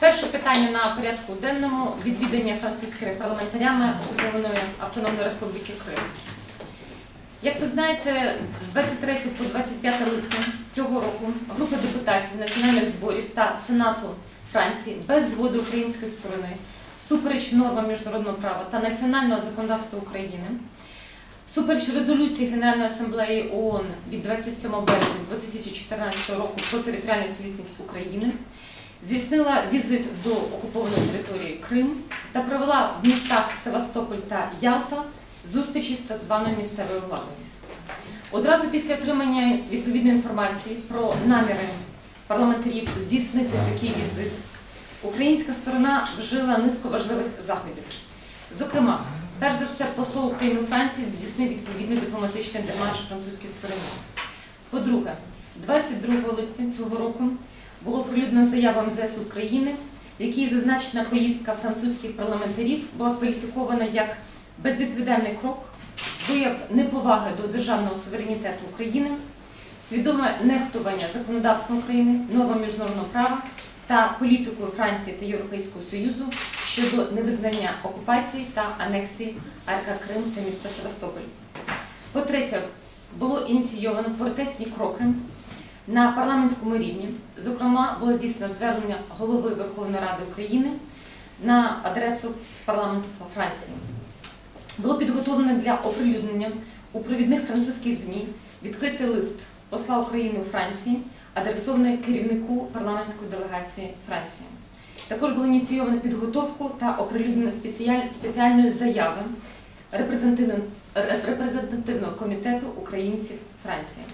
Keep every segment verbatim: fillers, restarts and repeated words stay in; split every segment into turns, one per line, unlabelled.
Перше питання на порядку денному – відвідання французькими парламентарями Окупованої Автономної Республіки Крим. Як ви знаєте, з двадцять третього по двадцять п'яте липня цього року група депутатів національних зборів та Сенату Франції без згоди української сторони, всупереч нормам міжнародного права та національного законодавства України, всупереч резолюції Генеральної асамблеї ООН від двадцять сьомого березня дві тисячі чотирнадцятого року про територіальну цілісність України, здійснила візит до окупованої території Крим та провела в містах Севастополь та Ялта зустрічі з так званою місцевою владою. Одразу після отримання відповідної інформації про наміри парламентарів здійснити такий візит, українська сторона вжила низку важливих заходів. Зокрема, перш за все, посол України у Франції здійснив відповідний дипломатичний демарш французькій стороні. По-друге, двадцять другого липня цього року було оприлюднено заяву ем зе ес України, в якій зазначена поїздка французьких парламентарів була кваліфікована як безвідповідальний крок, вияв неповаги до державного суверенітету України, свідоме нехтування законодавством України, нормам міжнародного права та політикою Франції та Європейського Союзу щодо невизнання окупації та анексії АР Крим та міста Севастополь. По-третє, було ініційовано протестні кроки на парламентському рівні. Зокрема, було здійснено звернення голови Верховної Ради України на адресу парламенту Франції. Було підготовлено для оприлюднення у провідних французьких ЗМІ відкритий лист посла України у Франції, адресований керівнику парламентської делегації Франції. Також було ініційовано підготовку та оприлюднення спеціальної заяви репрезентативного комітету українців Франції.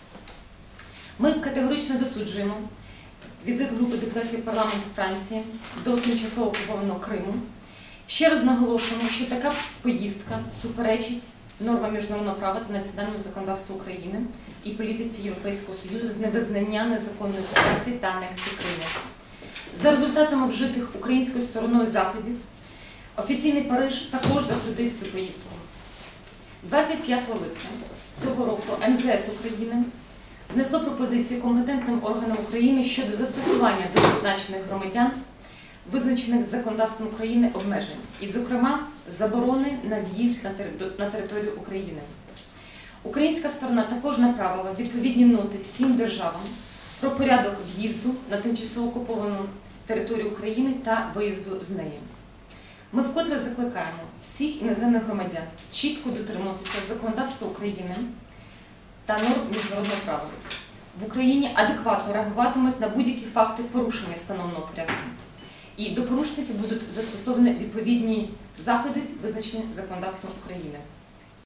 Ми категорично засуджуємо візит групи депутатів парламенту Франції до тимчасово окупованого Криму. Ще раз наголошуємо, що така поїздка суперечить нормам міжнародного права та національному законодавству України і політиці Європейського Союзу з невизнання незаконної окупації та анексії Криму. За результатами вжитих українською стороною заходів, офіційний Париж також засудив цю поїздку. двадцять п'ятого липня цього року ем зе ес України внесло пропозиції компетентним органам України щодо застосування до зазначених громадян визначених законодавством України обмежень, і, зокрема, заборони на в'їзд на територію України. Українська сторона також направила відповідні ноти всім державам про порядок в'їзду на тимчасово окуповану територію України та виїзду з неї. Ми вкотре закликаємо всіх іноземних громадян чітко дотримуватися законодавства України та норм міжнародного права. В Україні адекватно реагуватимуть на будь-які факти порушення встановленого порядку. І до порушників будуть застосовані відповідні заходи, визначені законодавством України.